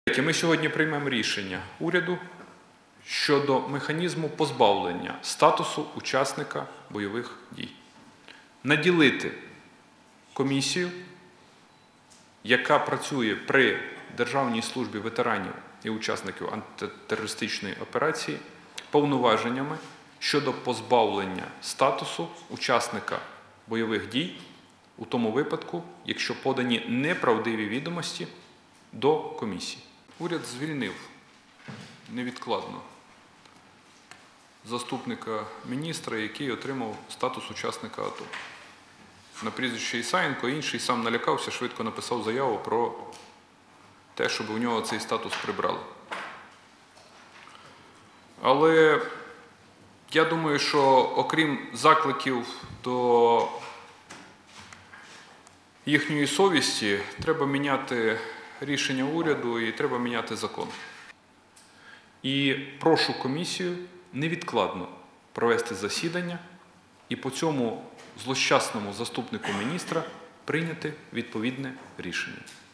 Ми сьогодні приймемо рішення уряду щодо механізму позбавлення статусу учасника бойових дій. Наділити комісію, яка працює при Державній службі ветеранів і учасників антитерористичної операції, повноваженнями щодо позбавлення статусу учасника бойових дій у тому випадку, якщо подані неправдиві відомості до комісії. Уряд звільнив невідкладно заступника міністра, який отримав статус учасника АТО. На прізвище Ісаєнко, інший сам налякався, швидко написав заяву про те, щоб у нього цей статус прибрали. Але я думаю, що окрім закликів до їхньої совісті, треба міняти рішення уряду і треба міняти закон. І прошу комісію невідкладно провести засідання і по цьому злощасному заступнику міністра прийняти відповідне рішення.